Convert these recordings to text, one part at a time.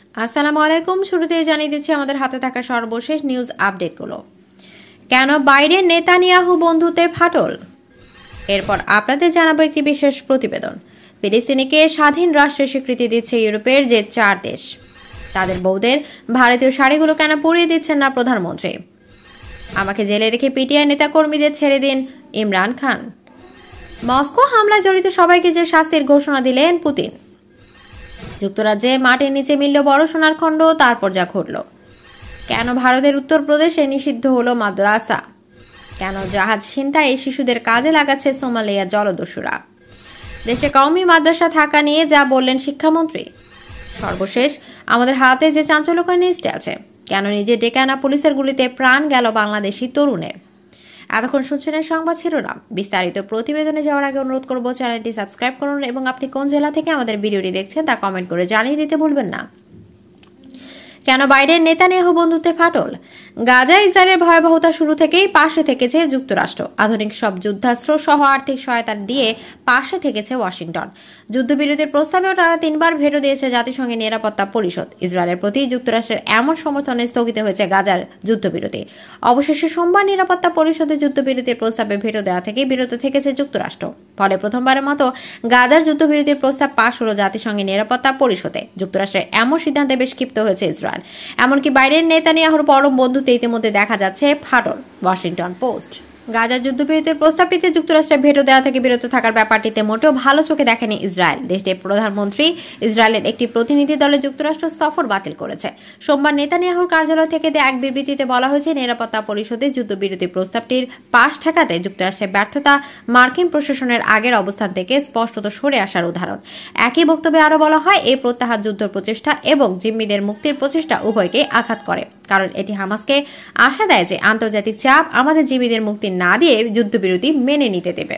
আসসালামু আলাইকুম। শুরুতেই জানিয়ে দিচ্ছি আমাদের হাতে থাকা সর্বশেষ নিউজ আপডেটগুলো। কেন বাইডেন নেতানিয়াহু বন্ধুত্বে ফাটল? এরপর আপনাদের জানাবো একটি বিশেষ প্রতিবেদন। ফিলিস্তিনিকে স্বাধীন রাষ্ট্রের স্বীকৃতি দিচ্ছে ইউরোপের যে 4 দেশ। তাদের বউদের ভারতীয় শাড়িগুলো কেন পরিয়ে দিচ্ছেন না প্রধানমন্ত্রী? আমাকে জেলে রেখে পিটিআই নেতাকর্মীদের ছেড়ে দিন ইমরান খান। মস্কো হামলায় জড়িত সবাইকে যে শাস্তির ঘোষণা দিলেন পুতিন। যুক্তরাজ্যে মাটির নিচে মিলল বড় সোনার খণ্ড, তারপর যা ঘটল। কেন ভারতের উত্তরপ্রদেশে নিষিদ্ধ হলো মাদ্রাসা? কেন জাহাজ ছিনতাই শিশুদের কাজে লাগাচ্ছে সোমালিয়ার জলদস্যুরা? দেশে কওমি মাদ্রাসা থাকা নিয়ে যা বললেন শিক্ষামন্ত্রী। সর্বশেষ আমাদের হাতে যে চাঞ্চল্যকর নিউজটি আছে, কেন নিজে ডেকে আনা পুলিশের গুলিতে প্রাণ গেল বাংলাদেশি তরুণের। এতক্ষণ শুনছিলেন সংবাদ শিরোনাম। বিস্তারিত প্রতিবেদনে যাওয়ার আগে অনুরোধ করব চ্যানেলটি সাবস্ক্রাইব করুন এবং আপনি কোন জেলা থেকে আমাদের ভিডিওটি দেখছেন তা কমেন্ট করে জানিয়ে দিতে ভুলবেন না। কেন বাইডেন নেতানিয়াহু বন্ধুত্বে ফাটল? গাজা ইসরায়েলের ভয়াবহতা শুরু থেকেই পাশে থেকেছে যুক্তরাষ্ট্র। আধুনিক সব যুদ্ধাস্ত্র সহ আর্থিক সহায়তা দিয়ে পাশে থেকেছে ওয়াশিংটন। যুদ্ধবিরতির প্রস্তাবেও তারা 3বার ভেটো দিয়েছে জাতিসংঘের নিরাপত্তা পরিষদ। ইসরায়েলের প্রতি যুক্তরাষ্ট্রের এমন সমর্থনে স্থগিত হয়েছে গাজার যুদ্ধবিরতি। অবশেষে সোমবার নিরাপত্তা পরিষদের যুদ্ধবিরতির প্রস্তাবে ভেটো দেওয়া থেকে বিরত থেকেছে যুক্তরাষ্ট্র। ফলে প্রথমবারের মতো গাজার যুদ্ধবিরতির প্রস্তাব পাশ হলো জাতিসংঘের নিরাপত্তা পরিষদে। যুক্তরাষ্ট্রের এমন সিদ্ধান্তে বেশ ক্ষিপ্ত হয়েছে ইসরায়েল। এমনকি বাইডেন নেতানিয়াহুর পরম বন্ধুত্বে ইতিমধ্যে দেখা যাচ্ছে ফাটল। Washington Post. গাজার যুদ্ধবিরতির প্রস্তাবটিতে যুক্তরাষ্ট্রের ভেটো দেওয়া থেকে বিরত থাকার ব্যাপারটিতে মোটেও ভালো চোখে দেখেনি ইসরায়েল। দেশটির প্রধানমন্ত্রী ইসরায়েলের একটি প্রতিনিধি দলের যুক্তরাষ্ট্র সফর বাতিল করেছে। সোমবার নেতানিয়াহুর কার্যালয় থেকে দেয়া এক বিবৃতিতে বলা হয়েছে, নিরাপত্তা পরিষদের যুদ্ধবিরতি প্রস্তাবটির পাশ ঠেকাতে যুক্তরাষ্ট্রের ব্যর্থতা মার্কিন প্রশাসনের আগের অবস্থান থেকে স্পষ্টত সরে আসার উদাহরণ। একই বক্তব্যে আরও বলা হয়, এই প্রত্যাহার যুদ্ধ প্রচেষ্টা এবং জিম্মিদের মুক্তির প্রচেষ্টা উভয়কেই আঘাত করে, কারণ এটি হামাসকে আশা দেয় যে আন্তর্জাতিক চাপ আমাদের জিম্মিদের মুক্তি না দিয়ে যুদ্ধবিরতি মেনে নিতে দেবে।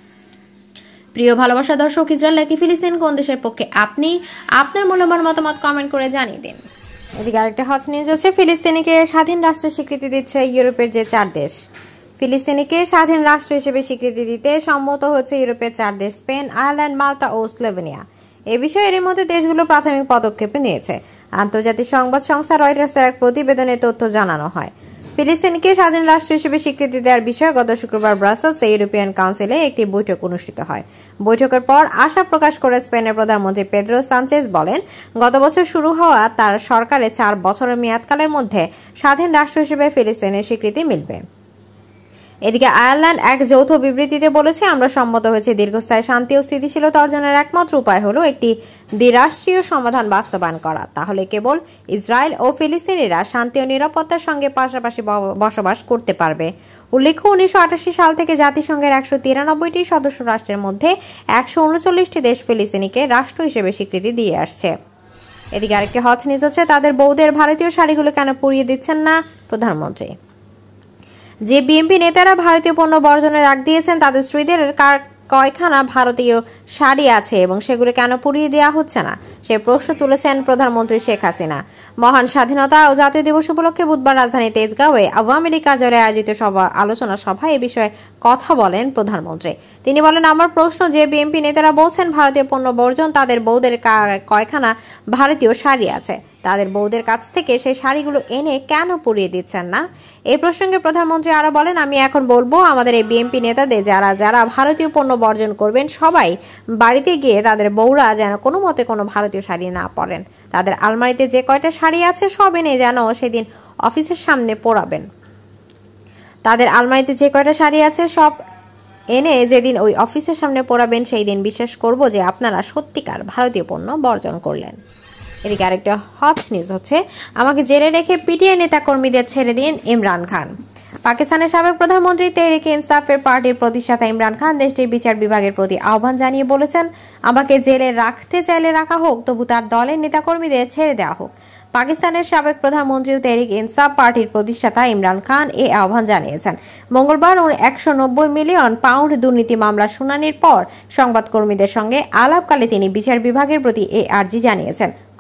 প্রিয় ভালোবাসা দর্শক, ইসরায়েল নাকি ফিলিস্তিন, কোন দেশের পক্ষে আপনি? আপনার মূল্যবান মতামত কমেন্ট করে জানিয়ে দিন। এদিকে আরেকটা হট নিউজ আছে। ফিলিস্তিনিকে স্বাধীন রাষ্ট্রের স্বীকৃতি দিচ্ছে ইউরোপের যে 4 দেশ। ফিলিস্তিনিকে স্বাধীন রাষ্ট্র হিসেবে স্বীকৃতি দিতে সম্মত হচ্ছে ইউরোপের 4 দেশ, স্পেন, আয়ারল্যান্ড, মাল্টা ও স্লোভেনিয়া। এ বিষয়ে এর মধ্যে দেশগুলো প্রাথমিক পদক্ষেপ নিয়েছে। আন্তর্জাতিক সংবাদ সংস্থা রয়টার্সের এক প্রতিবেদনে তথ্য জানানো হয়। ফিলিস্তিনকে স্বাধীন রাষ্ট্র হিসেবে স্বীকৃতি দেওয়ার বিষয়ে গত শুক্রবার ব্রাসেলসে ইউরোপিয়ান কাউন্সিলে একটি বৈঠক অনুষ্ঠিত হয়। বৈঠকের পর আশা প্রকাশ করে স্পেনের প্রধানমন্ত্রী পেদ্রো সানচেজ বলেন, গত বছর শুরু হওয়া তার সরকারের 4 বছরের মেয়াদকালের মধ্যে স্বাধীন রাষ্ট্র হিসেবে ফিলিস্তিনের স্বীকৃতি মিলবে। এদিকে আয়ারল্যান্ড এক যৌথ বিবৃতিতে বলেছে, আমরা সম্মত হয়েছে দীর্ঘস্থায়ী শান্তি ও স্থিতিশীলতা অর্জনের একমাত্র উপায় হলো একটি দ্বিরাষ্ট্রীয় সমাধান বাস্তবায়ন করা। তাহলে কেবল ইসরায়েল ও ফিলিস্তিনিরা শান্তি ও নিরাপত্তার সঙ্গে পাশাপাশি বসবাস করতে পারবে। উল্লেখ্য, 1988 সাল থেকে জাতিসংঘের 193টি সদস্য রাষ্ট্রের মধ্যে 139টি দেশ ফিলিস্তিনিকে রাষ্ট্র হিসেবে স্বীকৃতি দিয়ে আসছে। এদিকে আরেকটি হট নিউজ হচ্ছে, তাদের বউদের ভারতীয় শাড়িগুলো কেন পরিয়ে দিচ্ছেন না প্রধানমন্ত্রী? যে বিএনপি নেতারা ভারতীয় পণ্য বর্জনের ডাক দিয়েছেন, তাদের স্ত্রীদের কয়খানা ভারতীয় শাড়ি আছে এবং সেগুলো কেন পরিয়ে দেওয়া হচ্ছে না, সে প্রশ্ন তুলেছেন প্রধানমন্ত্রী শেখ হাসিনা। মহান স্বাধীনতা ও জাতীয় দিবস উপলক্ষে বুধবার রাজধানী তেজগাঁওয়ে আওয়ামী লীগ কার্যালয়ে আয়োজিত আলোচনা সভায় এ বিষয়ে কথা বলেন প্রধানমন্ত্রী। তিনি বলেন, আমার প্রশ্ন, যে বিএনপি নেতারা বলছেন ভারতীয় পণ্য বর্জন, তাদের বউদের কয়খানা ভারতীয় শাড়ি আছে? তাদের বউদের কাছ থেকে সেই শাড়িগুলো এনে কেন পরিয়ে দিচ্ছেন না? এই প্রসঙ্গে প্রধানমন্ত্রী আরো বলেন, আমি এখন বলবো আমাদের এই বিএনপি নেতাদের যারা ভারতীয় পণ্য বর্জন করবেন, সবাই বাড়িতে গিয়ে তাদের বউরা যেন কোনো মতে কোনো ভারতীয় শাড়ি না পরেন। তাদের আলমারিতে যে কয়টা শাড়ি আছে সব এনে যেন সেদিন অফিসের সামনে পরাবেন। তাদের আলমারিতে যে কয়টা শাড়ি আছে সব এনে যেদিন ওই অফিসের সামনে পরাবেন, সেই দিন বিশ্বাস করব যে আপনারা সত্যিকার ভারতীয় পণ্য বর্জন করলেন। এদিকে আরেকটা হট নিউজ হচ্ছে, আমাকে জেলে রেখে পিটিআই নেতাকর্মীদের ছেড়ে দিন ইমরান খান। পাকিস্তানের সাবেক প্রধানমন্ত্রী তেহরিক ইনসাফের পার্টির প্রতিষ্ঠাতা ইমরান খান দেশটির বিচার বিভাগের প্রতি আহ্বান জানিয়ে বলেছেন, আমাকে জেলে রাখতে চাইলে রাখা হোক, তবু তার দলের নেতাকর্মীদের ছেড়ে দেওয়া হোক। পাকিস্তানের সাবেক প্রধানমন্ত্রী তেহরিক ইনসাফ পার্টির প্রতিষ্ঠাতা ইমরান খান এই আহ্বান জানিয়েছেন। মঙ্গলবার 190 মিলিয়ন পাউন্ড দুর্নীতি মামলার শুনানির পর সংবাদকর্মীদের সঙ্গে আলাপকালে তিনি বিচার বিভাগের প্রতি এই আর্জি জানিয়েছেন।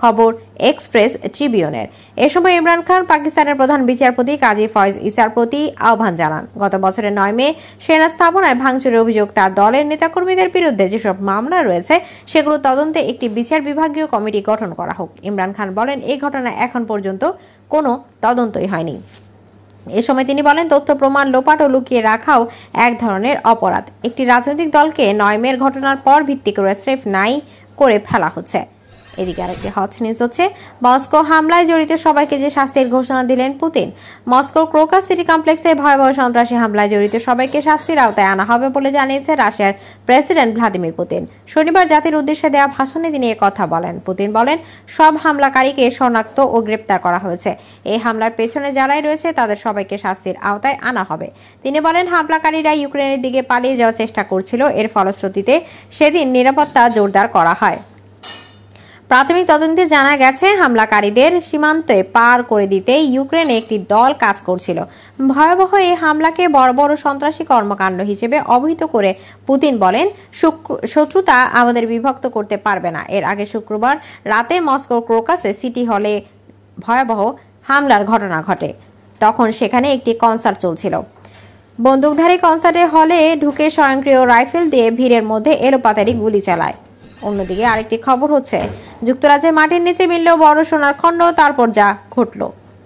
খবর এক্সপ্রেস ট্রিবিউনের। এ সময় ইমরান খান পাকিস্তানের প্রধান বিচারপতি কাজী ফয়েজ ইসার প্রতি আহ্বান জানান। গত বছরের 9 মে সেনা স্থাপনায় ভাঙচুরের অভিযোগ তার দলের নেতাকর্মীদের বিরুদ্ধে যেসব মামলা রয়েছে সেগুলো তদন্তে একটি বিচার বিভাগীয় কমিটি গঠন করা হোক। ইমরান খান বলেন, এই ঘটনা এখন পর্যন্ত কোনো তদন্তই হয়নি। এ সময় তিনি বলেন, তথ্য প্রমাণ লোপাট ও লুকিয়ে রাখাও এক ধরনের অপরাধ। একটি রাজনৈতিক দলকে 9 মের ঘটনার পর ভিত্তি করে স্রেফ নাই করে ফেলা হচ্ছে। এদিকে আরেকটি হট নিউজ হচ্ছে, মস্কো হামলায় জড়িত সবাইকে যে শাস্তির ঘোষণা দিলেন পুতিন। মস্কোর ক্রোকাস সিটি কমপ্লেক্সে ভয়াবহ সন্ত্রাসী হামলায় জড়িত সবাইকে শাস্তির আওতায় আনা হবে বলে জানিয়েছে রাশিয়ার প্রেসিডেন্ট ভ্লাদিমির পুতিন। শনিবার জাতির উদ্দেশ্যে দেওয়া ভাষণে তিনি কথা বলেন। পুতিন বলেন, সব হামলাকারীকে শনাক্ত ও গ্রেপ্তার করা হয়েছে। এই হামলার পেছনে যারাই রয়েছে তাদের সবাইকে শাস্তির আওতায় আনা হবে। তিনি বলেন, হামলাকারীরা ইউক্রেনের দিকে পালিয়ে যাওয়ার চেষ্টা করছিল। এর ফলশ্রুতিতে সেদিন নিরাপত্তা জোরদার করা হয়। প্রাথমিক তদন্তে জানা গেছে, হামলাকারীদের সীমান্তে পার করে দিতে ইউক্রেনে একটি দল কাজ করছিল। ভয়াবহ এই হামলাকে বড় বড় সন্ত্রাসী কর্মকাণ্ড হিসেবে অভিহিত করে পুতিন বলেন, শত্রুতা আমাদের বিভক্ত করতে পারবে না। এর আগে শুক্রবার রাতে মস্কোর ক্রোকাসে সিটি হলে ভয়াবহ হামলার ঘটনা ঘটে। তখন সেখানে একটি কনসার্ট চলছিল। বন্দুকধারী কনসার্টে হলে ঢুকে স্বয়ংক্রিয় রাইফেল দিয়ে ভিড়ের মধ্যে এলোপাতাড়ি গুলি চালায়। অন্যদিকে আরেকটি খবর হচ্ছে, যুক্তরাজ্যে মাটির নিচে মিলল বড় সোনার খণ্ড। তারপর যা ঘটল।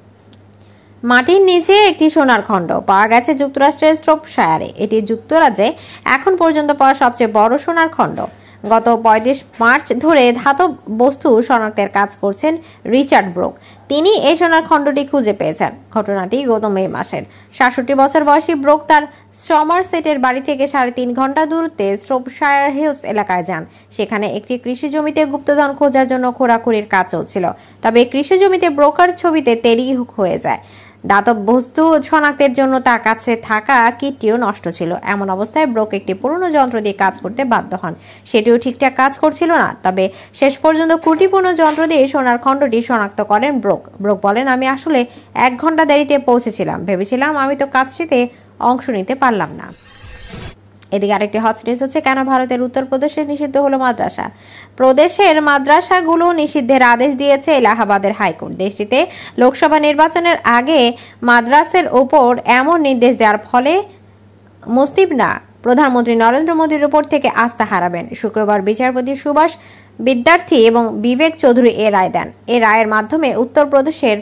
মাটির নিচে একটি সোনার খণ্ড পাওয়া গেছে যুক্তরাষ্ট্রের স্ট্রপশায়ারে। এটি যুক্তরাজ্যে এখন পর্যন্ত পাওয়া সবচেয়ে বড় সোনার খণ্ড। গত 35 মার্চ ধরে ধাতব বস্তু শনাক্তের কাজ করছেন রিচার্ড ব্রুক। তিনি এই সোনার খণ্ডটি খুঁজে পেয়েছেন। ঘটনাটি গত মে মাসের। 67 বছর বয়সী ব্রুক তার সমারসেটের বাড়ি থেকে 3.5 ঘন্টা দূরত্বে স্ট্রপশায়ার হিলস এলাকায় যান। সেখানে একটি কৃষি জমিতে গুপ্তধন খোঁজার জন্য খোঁড়াখুড়ির কাজ চলছিল। তবে কৃষি জমিতে ব্রোকার ছবিতে দেরি হয়ে যায়। দাতব বস্তু শনাক্তের জন্য তার কাছে থাকা কিটটিও নষ্ট ছিল। এমন অবস্থায় ব্রোক একটি পুরনো যন্ত্র দিয়ে কাজ করতে বাধ্য হন। সেটিও ঠিকঠাক কাজ করছিল না। তবে শেষ পর্যন্ত ত্রুটিপূর্ণ যন্ত্র দিয়ে সোনার খণ্ডটি শনাক্ত করেন ব্রোক। ব্রোক বলেন, আমি আসলে 1 ঘন্টা দেরিতে পৌঁছেছিলাম। ভেবেছিলাম আমি তো কাজটিতে অংশ নিতে পারলাম না। এদিকে আরেকটি হট নিউজ হচ্ছে, কেন ভারতের উত্তরপ্রদেশে নিষিদ্ধ হলো মাদ্রাসা। প্রদেশের মাদ্রাসাগুলো নিষিদ্ধের আদেশ দিয়েছে এলাহাবাদের হাইকোর্ট। দেশটিতে লোকসভা নির্বাচনের আগে মাদ্রাসার ওপর এমন নির্দেশ দেওয়ার ফলে মুসলিমরা প্রধানমন্ত্রী নরেন্দ্র মোদীর উপর থেকে আস্থা হারাবেন। শুক্রবার বিচারপতি সুভাষ বিদ্যার্থী এবং বিবেক চৌধুরী এ রায় দেন। এ রায়ের মাধ্যমে উত্তরপ্রদেশের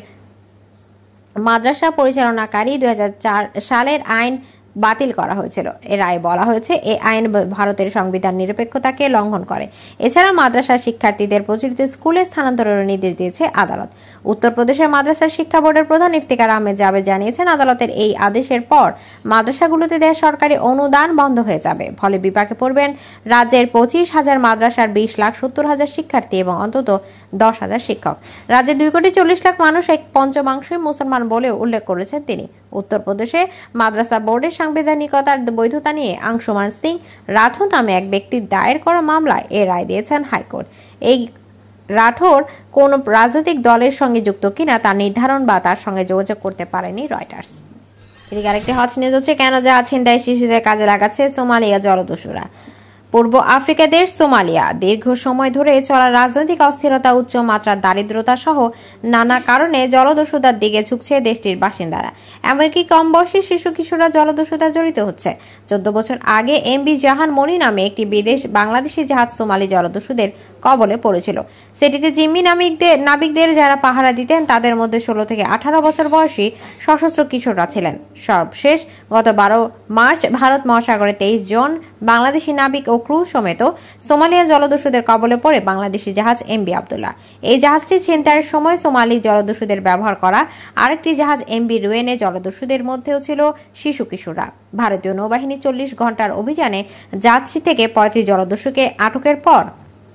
মাদ্রাসা পরিচালনাকারী 2004 সালের আইন বাতিল করা হয়েছিল। এর রায়ে বলা হয়েছে, এই আইন ভারতের সংবিধান নিরপেক্ষতাকে লঙ্ঘন করে। এছাড়া মাদ্রাসা শিক্ষার্থীদের প্রচলিত স্কুলে স্থানান্তরের নির্দেশ দিয়েছে আদালত। উত্তরপ্রদেশের মাদ্রাসা শিক্ষা বোর্ডের প্রধান ইফতিকার আহমেদ জাবেদ জানিয়েছেন, আদালতের এই আদেশের পর মাদ্রাসাগুলোতে দেওয়া সরকারি অনুদান বন্ধ হয়ে যাবে। ফলে বিপাকে পড়বেন রাজ্যের 25,000 মাদ্রাসার 20,70,000 শিক্ষার্থী এবং অন্তত 10,000 শিক্ষক। রাজ্যে 2,40,00,000 মানুষ এক পঞ্চমাংশই মুসলমান বলেও উল্লেখ করেছেন তিনি। উত্তরপ্রদেশে মাদ্রাসা বোর্ডের সাংবিধানিকতার বৈধতা নিয়ে আংশুমান সিং রাঠোর নামে এক ব্যক্তির দায়ের করা মামলায় এ রায় দিয়েছেন হাইকোর্ট। এই রাঠোর কোন রাজনৈতিক দলের সঙ্গে যুক্ত কিনা তা নির্ধারণ বা তার সঙ্গে যোগাযোগ করতে পারেনি রয়টার্স। এদিকে আরেকটি হট নিউজ হচ্ছে, কেন জাহাজ ছিনতাই শিশুদের কাজে লাগাচ্ছে সোমালিয়া জলদস্যুরা। পূর্ব আফ্রিকা দেশ সোমালিয়া দীর্ঘ সময় ধরে চলা রাজনৈতিক অস্থিরতা, উচ্চ মাত্রার দারিদ্রতা সহ নানা কারণে জলদস্যুতার দিকে ঝুঁকছে দেশটির বাসিন্দারা। এমনকি কম বয়সী শিশু কিশোররা জলদস্যুতা জড়িত হচ্ছে। 14 বছর আগে এমবি জাহান মনি নামে একটি বাংলাদেশি জাহাজ সোমালি জলদস্যুদের কবলে পড়েছিল। সেটিতে জিম্মি নাবিকদের যারা পাহারা দিতেন তাদের মধ্যে 16 থেকে 18 বছর বয়সী সশস্ত্র কিশোররা ছিলেন। সর্বশেষ গত 12 মার্চ ভারত মহাসাগরে 23 জন বাংলাদেশি নাবিক ও ক্রু সমেত সোমালিয়ান জলদস্যুদের কবলে পড়ে বাংলাদেশি জাহাজ এমবি আব্দুল্লাহ। এই জাহাজটি ছিনতাইয়ের সময় সোমালি জলদস্যুদের ব্যবহার করা আরেকটি জাহাজ এমবি রুয়েনে জলদস্যুদের মধ্যেও ছিল শিশু কিশোররা। ভারতীয় নৌবাহিনী 40 ঘন্টার অভিযানে যাত্রী থেকে 35 জলদস্যুকে আটকের পর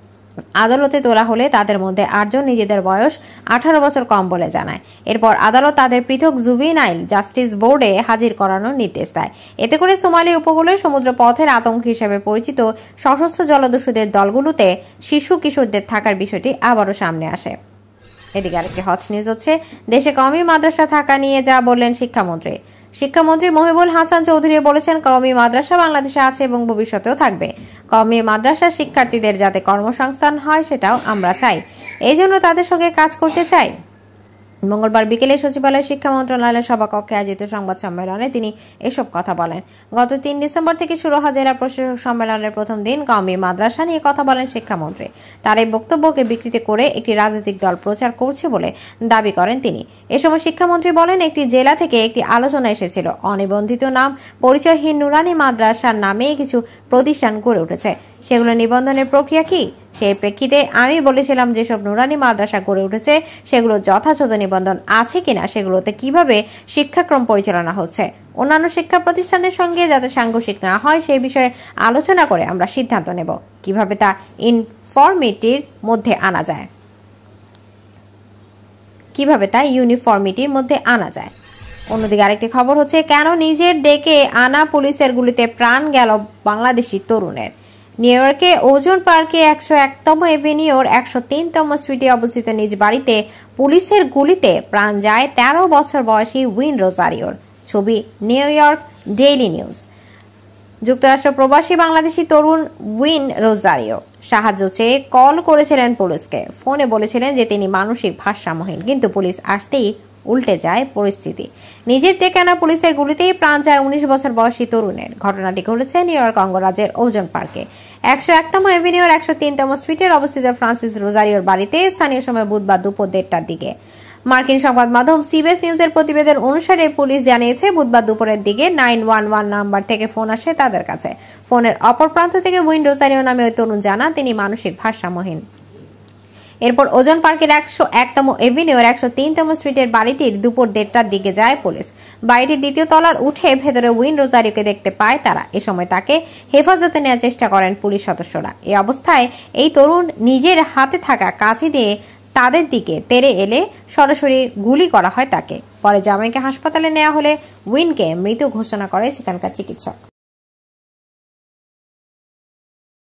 আদালতে তোলা হলে তাদের মধ্যে 8 জন নিজেদের বয়স 18 বছর কম বলে জানায়। এরপর আদালত তাদের পৃথক জুভেনাইল জাস্টিস বোর্ডে হাজির করানোর নির্দেশ দেয়। এতে করে সোমালি উপকূলের সমুদ্র পথের আতঙ্ক হিসেবে পরিচিত সশস্ত্র জলদস্যুদের দলগুলোতে শিশু কিশোরদের থাকার বিষয়টি আবারও সামনে আসে। এদিকে আরেকটি হট নিউজ হচ্ছে, দেশে কওমি মাদ্রাসা থাকা নিয়ে যা বললেন শিক্ষামন্ত্রী। শিক্ষামন্ত্রী মহিবুল হাসান চৌধুরী বলেছেন, কওমি মাদ্রাসা বাংলাদেশে আছে এবং ভবিষ্যতেও থাকবে। কওমি মাদ্রাসার শিক্ষার্থীদের যাতে কর্মসংস্থান হয় সেটাও আমরা চাই। এই জন্য তাদের সঙ্গে কাজ করতে চাই। মঙ্গলবার বিকেলে সচিবালয় শিক্ষা মন্ত্রণালয়ের সভাকক্ষে আয়োজিত সংবাদ সম্মেলনে তিনি এসব কথা বলেন। গত 3 ডিসেম্বর থেকে শুরু হওয়া জেলা প্রশাসক সম্মেলনের প্রথম দিন কওমি মাদ্রাসা নিয়ে কথা বলেন শিক্ষামন্ত্রী। তার এই বক্তব্যকে বিকৃতি করে একটি রাজনৈতিক দল প্রচার করছে বলে দাবি করেন তিনি। এ সময় শিক্ষামন্ত্রী বলেন, একটি জেলা থেকে একটি আলোচনা এসেছিল, অনিবন্ধিত নাম পরিচয়হীন নুরানি মাদ্রাসার নামে কিছু প্রতিষ্ঠান গড়ে উঠেছে, সেগুলো নিবন্ধনের প্রক্রিয়া কি? সেই প্রেক্ষিতে আমি বলেছিলাম যেসব নুরানি মাদ্রাসা গড়ে উঠেছে সেগুলো যথাযথ নিবন্ধন আছে কিনা, সেগুলোতে কিভাবে শিক্ষাক্রম পরিচালনা হচ্ছে, অন্যান্য শিক্ষা প্রতিষ্ঠানের সঙ্গে যাতে সাংঘর্ষিক না হয় সেই বিষয়ে আলোচনা করে আমরা সিদ্ধান্ত নেব কিভাবে তা ইউনিফর্মিটির মধ্যে আনা যায়। অন্যদিকে আরেকটি খবর হচ্ছে, কেন নিজের ডেকে আনা পুলিশের গুলিতে প্রাণ গেল বাংলাদেশি তরুণের। নিউ ইয়র্কে ওজন পার্কে 101তম এভিনিউর 103তম স্ট্রিটে অবস্থিত নিজ বাড়িতে পুলিশের গুলিতে প্রাণ যায় 13 বছর বয়সী উইন রোজারিওর। ছবি নিউ ইয়র্ক ডেইলি নিউজ। যুক্তরাষ্ট্র প্রবাসী বাংলাদেশি তরুণ উইন রোজারিও সাহায্য চেয়ে কল করেছিলেন পুলিশকে। ফোনে বলেছিলেন যে তিনি মানসিক ভারসাম্যহীন, কিন্তু পুলিশ আসতেই উল্টে যায় পরিস্থিতি। নিজের ডেকে আনা পুলিশের গুলিতেই প্রাণ যায় 19 বছর বয়সী তরুণের। ঘটনাটি ঘটেছে নিউ ইয়র্ক অঙ্গরাজ্যের ওজন পার্কে 101তম এভিনিউর 103তম স্ট্রিটের অবস্থিত ফ্রান্সিস রোজারিওর বাড়িতে স্থানীয় সময় বুধবার দুপুর 1:30টার দিকে। মার্কিন সংবাদ মাধ্যম সিবিএস নিউজের প্রতিবেদন অনুসারে পুলিশ জানিয়েছে, বুধবার দুপুরের দিকে 911 নাম্বার থেকে ফোন আসে তাদের কাছে। ফোনের অপর প্রান্ত থেকে উইন রোজারিও নামে ওই তরুণ জানান তিনি মানসিক ভারসাম্যহীন। এরপর ওজন পার্কের 101তম এভিনিউর 103তম স্ট্রিটের বাড়িটির দুপুর 1:30টার দিকে যায় পুলিশ। বাড়িটির দ্বিতীয় তলার উঠে ভেতরে উইন রোজারিওকে দেখতে পায় তারা। এ সময় তাকে হেফাজতে নেওয়ার চেষ্টা করেন পুলিশ সদস্যরা। এই অবস্থায় এই তরুণ নিজের হাতে থাকা কাঁচি দিয়ে তাদের দিকে তেড়ে এলে সরাসরি গুলি করা হয় তাকে। পরে জামাইকে হাসপাতালে নেওয়া হলে উইনকে মৃত ঘোষণা করে সেখানকার চিকিৎসক।